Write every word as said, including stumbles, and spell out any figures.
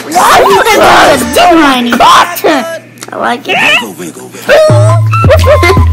Why are you in the I like it.